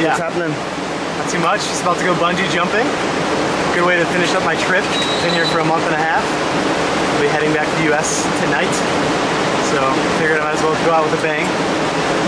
What's happening? Not too much. Just about to go bungee jumping. Good way to finish up my trip. Been here for a month and a half. I'll be heading back to the US tonight. So figured I might as well go out with a bang.